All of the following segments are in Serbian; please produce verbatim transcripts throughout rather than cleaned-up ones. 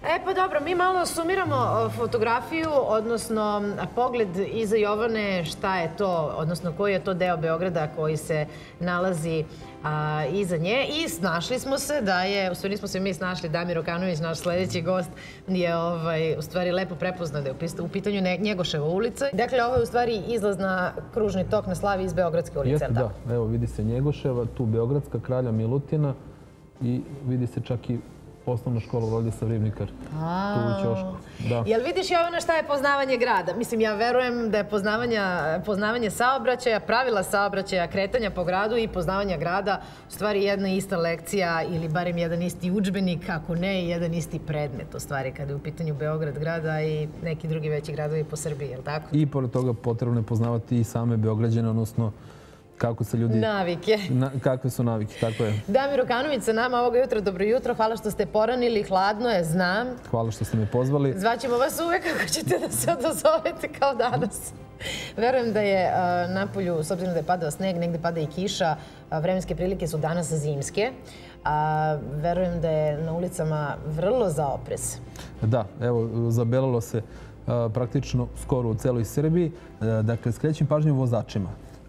E pa dobro, mi malo sumiramo fotografiju, odnosno pogled iza Jovane, šta je to, odnosno koji je to deo Beograda koji se nalazi iza nje. I snašli smo se da je, u stvari nismo se mi snašli, Damir Okanović, naš sledeći gost, je u stvari lepo prepoznao da je u pitanju Njegoševa ulica. Dakle, ovo je u stvari izlaz na kružni tok na Slavi iz Beogradske ulice. Jeste, da. Evo, vidi se Njegoševa, tu Beogradska, Kralja Milutina i vidi se čak i osnovna škola Vladislav Ribnikar, tu u ćošku. Jel vidiš, Jovana, šta je poznavanje grada? Mislim, ja verujem da je poznavanje saobraćaja, pravila saobraćaja, kretanja po gradu i poznavanja grada u stvari jedna ista lekcija ili barem jedan isti udžbenik, ako ne i jedan isti predmet, u stvari, kada je u pitanju Beograd grada i neki drugi veći gradovi po Srbiji, je li tako? I pored toga potrebno je poznavati i same Beograđane, odnosno kako se ljudi... Navike. Kakve su navike, tako je. Damir Okanović sa nama ovoga jutra. Dobro jutro, hvala što ste poranili, hladno je, znam. Hvala što ste me pozvali. Zvaćemo vas uvek kako ćete da se odazovete kao danas. Verujem da je napolju, s obzirom da je padao sneg, negde pada i kiša, vremenske prilike su danas zimske. Verujem da je na ulicama vrlo za oprez. Da, evo, zabelalo se praktično skoro u celoj Srbiji. Dakle, skrećem pažnju vozačima.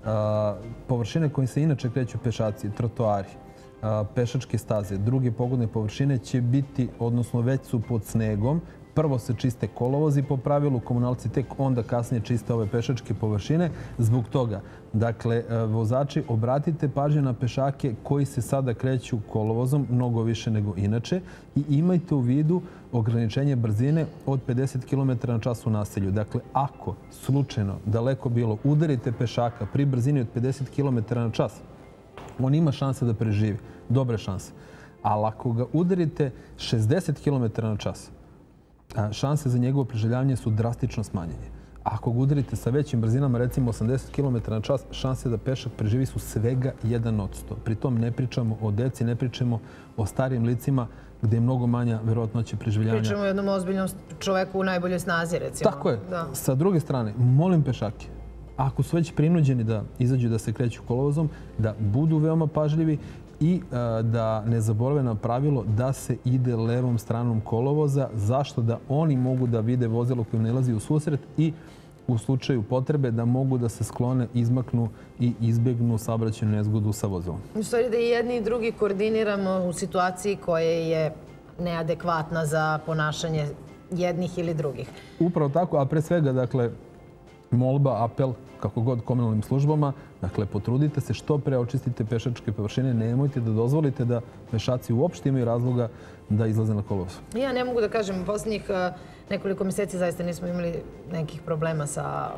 Površine koje se inače kreću pešaci, trotoari, pešačke staze, druge pogodne površine će biti, odnosno već su pod snegom. Prvo se čiste kolovozi po pravilu, komunalci tek onda kasnije čiste ove pešačke površine. Zbog toga, dakle, vozači, obratite pažnju na pešake koji se sada kreću kolovozom, mnogo više nego inače, i imajte u vidu ograničenje brzine od pedeset kilometara na čas u naselju. Dakle, ako slučajno, daleko bilo, udarite pešaka pri brzini od pedeset kilometara na čas, on ima šanse da preživi, dobre šanse. Ali ako ga udarite šezdeset kilometara na čas, šanse za njegovo preživljavanje su drastično smanjene. Ako ga udarite sa većim brzinama, recimo osamdeset kilometara na čas, šanse da pešak preživi su svega jedan odsto. Pritom ne pričamo o deci, ne pričamo o starijim licima gde je mnogo manja verovatnoća preživljavanja. Pričamo o jednom ozbiljnom čoveku u najboljoj snazi, recimo. Tako je. Sa druge strane, molim pešake, ako su već prinuđeni da izađu da se kreću kolovozom, da budu veoma pažljivi i da ne zaborave na pravilo da se ide levom stranom kolovoza. Zašto? Da oni mogu da vide vozilo koje nailazi u susret i u slučaju potrebe da mogu da se sklone, izmaknu i izbegnu saobraćajnu nezgodu sa vozilom. U stvari da i jedni i drugi koordiniramo u situaciji koja je neadekvatna za ponašanje jednih ili drugih. Upravo tako, a pre svega, dakle, molba, apel, kako god komunalnim službama, dakle, potrudite se što pre očistite pešačke površine, nemojte da dozvolite da pešaci uopšte imaju razloga da izlaze na kolovoz. Ja ne mogu da kažem, u poslednjih nekoliko meseci zaista nismo imali nekih problema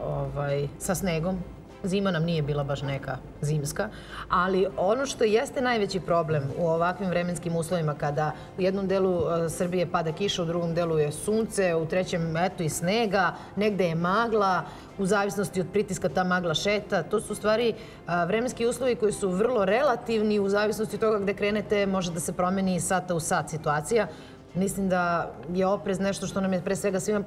sa snegom. Zima nam nije bila baš neka zimska, ali ono što jeste najveći problem u ovakvim vremenskim uslovima kada u jednom delu Srbije pada kiša, u drugom delu je sunce, u trećem eto i snega, negde je magla, u zavisnosti od pritiska ta magla šeta. To su u stvari vremenski uslovi koji su vrlo relativni, u zavisnosti od toga gde krenete može da se promeni iz sata u sat situacija. Mislim da je oprez nešto što nam je pre svega svima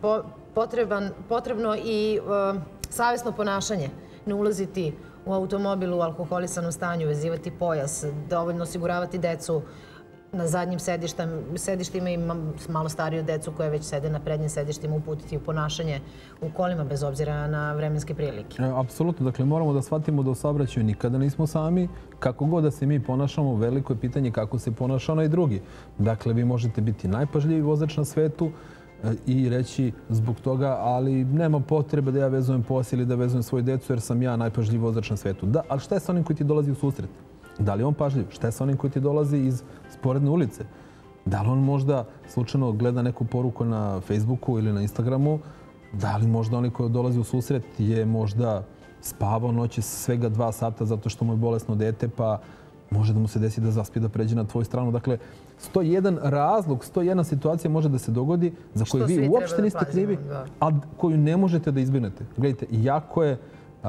potrebno i savesno ponašanje. Ne ulaziti u automobil u alkoholisanom stanju, vezivati pojas, dovoljno osiguravati decu na zadnjim sedištima i malo stariju decu koje već sede na prednjim sedištima, uputiti u ponašanje u kolima bez obzira na vremenske prilike. Apsolutno. Dakle, moramo da shvatimo da u saobraćaju nikada nismo sami. Kako god da se mi ponašamo, veliko je pitanje kako se ponaša onaj drugi. Dakle, vi možete biti najpažljiviji vozač na svetu i reći zbog toga, ali nema potrebe da ja vezujem pojas ili da vezujem svoju decu jer sam ja najpažljiviji vozač na svetu. Da, ali šta je sa onim koji ti dolazi u susret? Da li je on pažljiv? Šta je sa onim koji ti dolazi iz sporedne ulice? Da li on možda slučajno gleda neku poruku na Facebooku ili na Instagramu? Da li možda oni koji dolazi u susret je možda spavao noći svega dva sata zato što mu je bolesno dete, pa može da mu se desi da zaspi da pređe na tvoju stranu. Dakle, sto jedan razlog, sto jedna situacija može da se dogodi za koju vi uopšte niste krivi, a koju ne možete da izbjegnete. Gledajte, jako je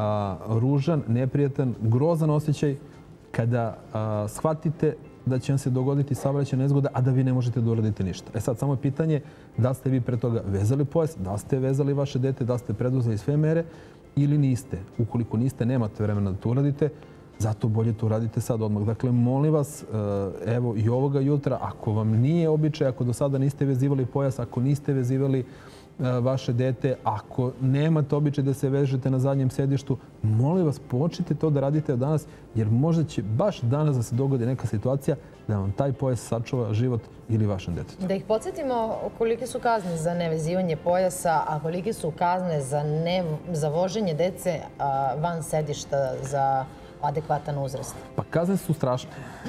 ružan, neprijatan, grozan osjećaj kada shvatite da će vam se dogoditi saobraćajna nezgoda, a da vi ne možete da uradite ništa. E sad, samo je pitanje da ste vi pre toga vezali pojas, da ste vezali vaše dete, da ste preduzeli sve mere ili niste. Ukoliko niste, nemate vremena da to uradite, Zato bolje to radite sad odmah. Dakle, molim vas, evo i ovoga jutra, ako vam nije običaj, ako do sada niste vezivali pojas, ako niste vezivali vaše dete, ako nemate običaj da se vežete na zadnjem sedištu, molim vas, počnite to da radite od danas, jer možda će baš danas da se dogodi neka situacija da vam taj pojas sačuva život ili vašem detetu. Da ih podsjetimo kolike su kazne za nevezivanje pojasa, a kolike su kazne za, ne, za voženje dece van sedišta za adekvatan uzrast. Pa kazne su strašne.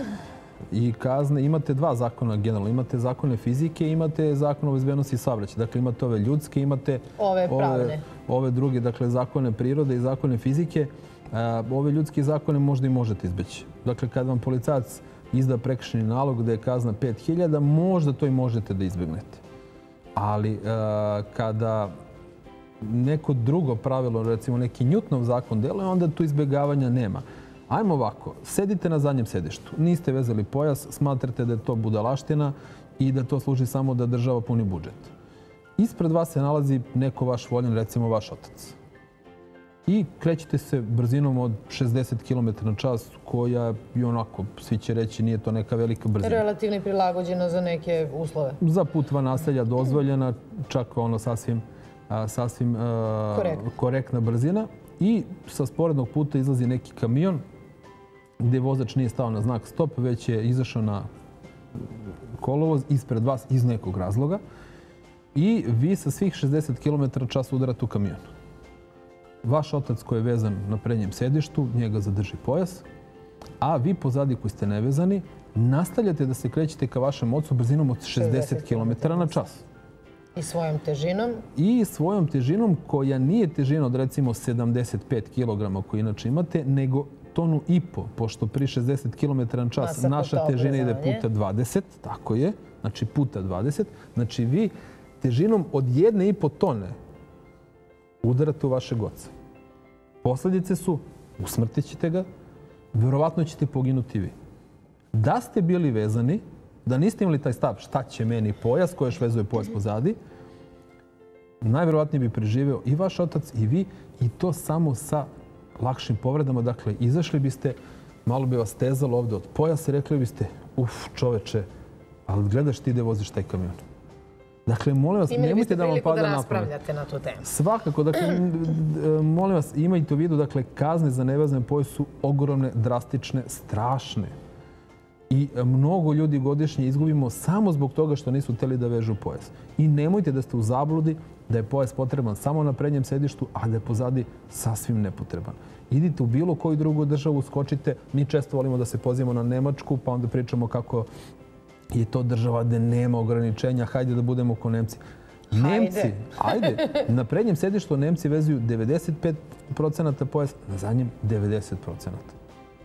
I kazne, imate dva zakona generalno. Imate zakone fizike i imate zakon o bezbednosti saobraćaja. Dakle, imate ove ljudske, imate ove pravne. Ove, ove druge, dakle, zakone prirode i zakone fizike. Ove ljudske zakone možda i možete izbeći. Dakle, kad vam policajac izda prekršajni nalog gde je kazna pet hiljada, možda to i možete da izbegnete. Ali kada neko drugo pravilo, recimo neki Newtonov zakon deluje, onda tu izbjegavanja nema. Ajmo ovako, sedite na zadnjem sedištu, niste vezali pojas, smatrate da je to budalaština i da to služi samo da država puni budžet. Ispred vas se nalazi neko vaš voljen, recimo vaš otac. I krećete se brzinom od šezdeset kilometara na čas, koja i onako, svi će reći, nije to neka velika brzina. Relativno prilagođena za neke uslove. Za put van naselja dozvoljena, čak ono sasvim, sasvim Korekt. korektna brzina. I sa sporednog puta izlazi neki kamion gdje vozač nije stao na znak stop, već je izašao na kolovoz ispred vas iz nekog razloga i vi sa svih šezdeset kilometara na čas udarate u kamion. Vaš otac koji je vezan na prednjem sedištu, njega zadrži pojas, a vi pozadi koji ste nevezani nastavljate da se krećete ka vašem ocu brzinom od šezdeset kilometara na čas. I svojom težinom? I svojom težinom koja nije težina od recimo sedamdeset pet kilograma koju inače imate, nego tonu i po, pošto pri šezdeset kilometara na čas naša težina ide puta dvadeset, tako je, znači puta dvadeset, znači vi težinom od jedne i po tone udarate u vašeg oca. Posljedice su, usmrtit ćete ga, vjerovatno ćete poginuti vi. Da ste bili vezani, da niste imali taj stav šta će meni pojas, koji još vezuje pojas pozadi, najvjerovatnije bi preživeo i vaš otac i vi, i to samo sa lakšim povredama. Dakle, izašli biste, malo bi vas tezalo ovdje od pojasa i rekli biste, uf, čoveče, ali gledaš ti gdje voziš taj kamion. Dakle, molim vas, nemojte da vam pada na pamet. Imali biste priliku da raspravljate na tu temu. Svakako, dakle, molim vas, imajte u vidu, dakle, kazne za nevezane pojas su ogromne, drastične, strašne. I mnogo ljudi godišnje izgubimo samo zbog toga što nisu htjeli da vežu pojas. I nemojte da ste u zabludi da je pojas potreban samo na prednjem sedištu, a da je pozadi sasvim nepotreban. Idite u bilo koju drugu državu, skočite. Mi često volimo da se pozivamo na Nemačku, pa onda pričamo kako je to država gde nema ograničenja. Hajde da budemo ko Nemci. Nemci, ajde, na prednjem sedištu Nemci vezuju devedeset pet procenata pojas, na zadnjem devedeset procenata.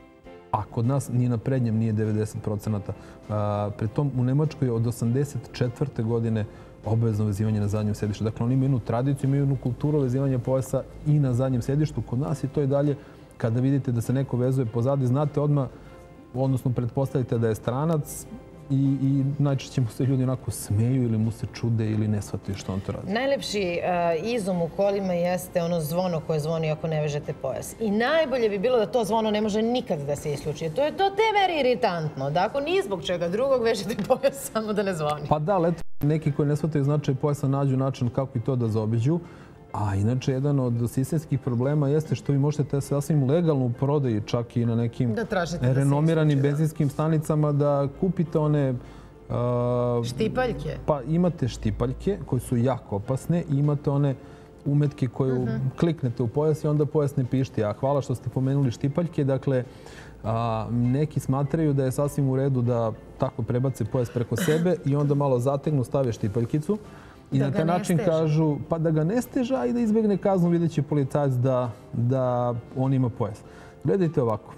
A kod nas ni na prednjem nije devedeset procenata. Pritom u Nemačkoj je od osamdeset četvrte godine obavezno vezivanje na zadnjem sedištu. Dakle, oni imaju jednu tradiciju, imaju jednu kulturu vezivanja pojasa i na zadnjem sedištu. Kod nas je to i dalje, kada vidite da se neko vezuje pozadi, znate odmah, odnosno pretpostavite da je stranac i, i najčešće mu se ljudi onako smeju ili mu se čude ili ne shvataju što on to radi. Najlepši uh, izum u kolima jeste ono zvono koje zvoni ako ne vežete pojas. I najbolje bi bilo da to zvono ne može nikad da se isključi. To je to te meri iritantno. Da ako ni zbog čega drugog vežete pojas, samo da ne zvoni. Pa da, leto, neki koji ne shvataju značaj pojasa nađu način kako i to da zaobiđu. A inače, jedan od sistemskih problema jeste što vi možete sasvim legalno u prodaji, čak i na nekim renomiranim benzinskim stanicama, da kupite one... Uh, štipaljke? Pa imate štipaljke koje su jako opasne i imate one umetke koje uh -huh. kliknete u pojas i onda pojas ne pišti. A hvala što ste pomenuli štipaljke. Dakle, a, neki smatraju da je sasvim u redu da tako prebace pojas preko sebe i onda malo zategnu, stave štipaljkicu. I na taj način kažu pa da ga ne steža i da izbjegne kaznu, vidjet će policajac da, da on ima pojas. Gledajte ovako.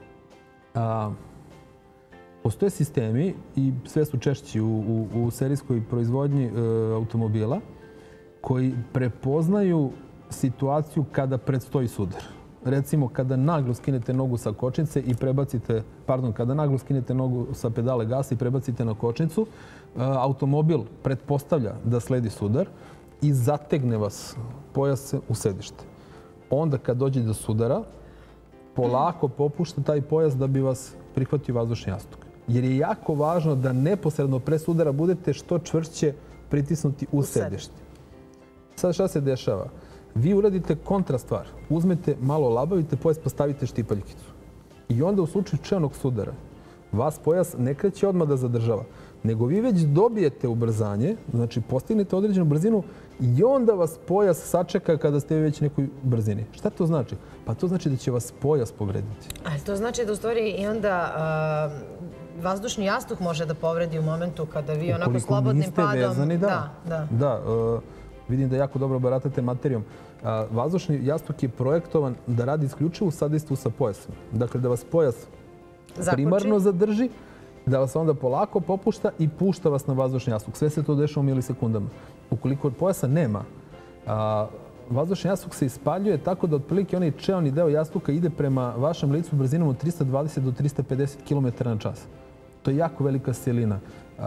A, postoje sistemi i sve su češći u, u, u serijskoj proizvodnji e, automobila koji prepoznaju situaciju kada predstoji sudar. Recimo, kada naglo skinete nogu sa kočnice i prebacite, pardon, kada naglo skinete nogu sa pedale gasa i prebacite na kočnicu, automobil pretpostavlja da sledi sudar i zategne vas pojas u sedište. Onda kad dođe do sudara, polako popušta taj pojas da bi vas prihvatio vazdušni jastuk. Jer je jako važno da neposredno pre sudara budete što čvršće pritisnuti u sedište. Sad šta se dešava? Vi uradite kontra stvar. Uzmete, malo labavite pojas, postavite štipaljkicu. I onda u slučaju čelnog sudara vas pojas ne kreće odmah da zadržava, nego vi već dobijete ubrzanje, znači postignete određenu brzinu i onda vas pojas sačeka kada ste već nekoj brzini. Šta to znači? Pa to znači da će vas pojas povrediti. A to znači da u stvari i onda vazdušni jastuk može da povredi u momentu kada vi onako slobodnim padom... Ukoliko niste vezani, da. Da, da. Vidim da jako dobro baratate materijom. Vazdušni jastuk je projektovan da radi isključivo u sadejstvu sa pojasom. Dakle, da vas pojas primarno zadrži, da vas onda polako popušta i pušta vas na vazdušni jastuk. Sve se to dešava u milisekundama. Ukoliko pojasa nema, vazdušni jastuk se ispaljuje tako da otprilike onaj čelni deo jastuka ide prema vašem licu brzinom od trista dvadeset do trista pedeset kilometara na čas. To je jako velika silina.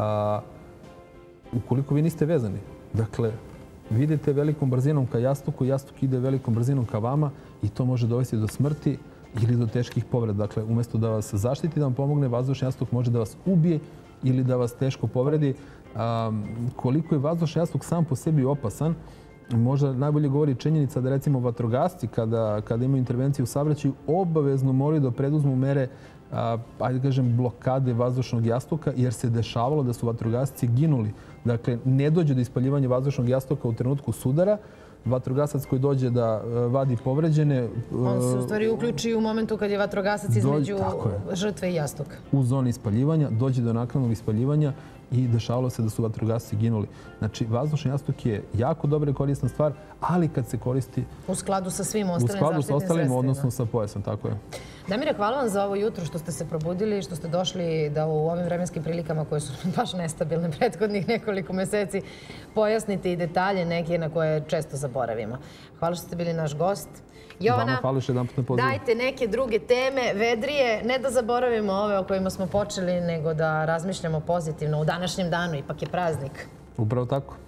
Ukoliko vi niste vezani, dakle, vi idete velikom brzinom ka jastuku, jastuk ide velikom brzinom ka vama i to može dovesti do smrti ili do teških povreda. Dakle, umjesto da vas zaštiti, da vam pomogne, vazdušni jastuk može da vas ubije ili da vas teško povredi. Koliko je vazdušni jastuk sam po sebi opasan, možda najbolje govori činjenica da recimo vatrogasci kada, kada imaju intervenciju u saobraćaju obavezno moraju da preduzmu mere ajde kažem, blokade vazdušnog jastuka, jer se dešavalo da su vatrogasci ginuli. Dakle, ne dođe do ispaljivanja vazdušnog jastuka u trenutku sudara. Vatrogasac koji dođe da vadi povređene... On se u stvari uključi u momentu kad je vatrogasac između žrtve i jastuka. U zoni ispaljivanja dođe do naknadnog ispaljivanja i dešavalo se da su vatrogasci ginuli. Znači, vazdušni jastuk je jako dobra i korisna stvar, ali kad se koristi... U skladu sa svim ostalim zaštitnim sredstvima. U skladu sa ostalim, odnosno sa pojasom, tako je. Damire, hvala vam za ovo jutro što ste se probudili i što ste došli da u ovim vremenskim prilikama koje su baš nestabilne prethodnih nekoliko meseci pojasnite i detalje neke na koje često zaboravimo. Hvala što ste bili naš gost. Jovana, dajte neke druge teme, vedrije, ne da zaboravimo ove o kojima smo počeli, nego da razmišljamo pozitivno u današnjem danu, ipak je praznik. Upravo tako.